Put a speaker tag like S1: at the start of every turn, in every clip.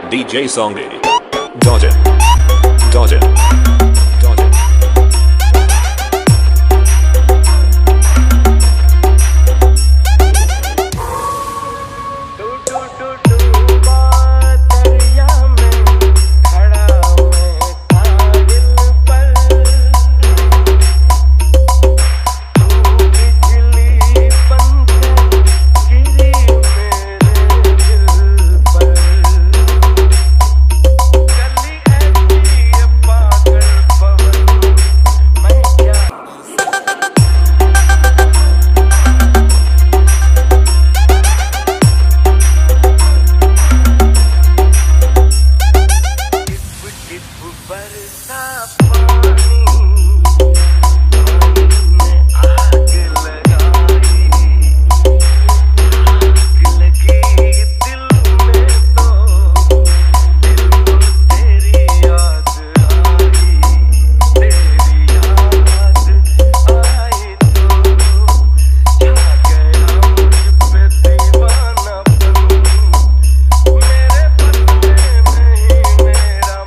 S1: DJ Songy. Dodge it. Dodge it. Dodge it.
S2: बरसा पानी में आग लगाई, आग लगी दिल में तो दिल को तेरी याद आई, तेरी याद आई तो छा गया मुझ पे दीवानापन, मेरे बदले में ही मेरा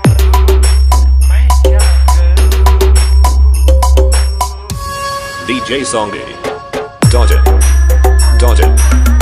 S1: DJ Songy. Dodge it. Dodge it.